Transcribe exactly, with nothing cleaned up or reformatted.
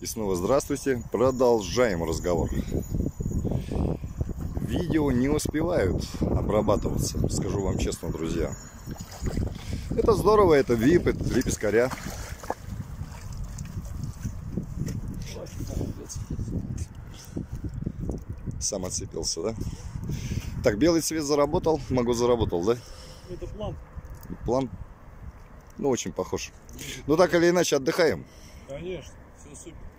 И снова здравствуйте. Продолжаем разговор. Видео не успевают обрабатываться, скажу вам честно, друзья. Это здорово, это вип, это три пескаря. Сам отцепился, да? Так, белый цвет заработал, могу заработал, да? Это план. План? Ну, очень похож. Ну, так или иначе, отдыхаем. Конечно, все супер.